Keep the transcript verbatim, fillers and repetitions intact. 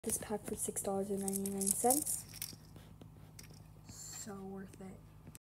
This pack for six dollars and ninety-nine cents. So worth it.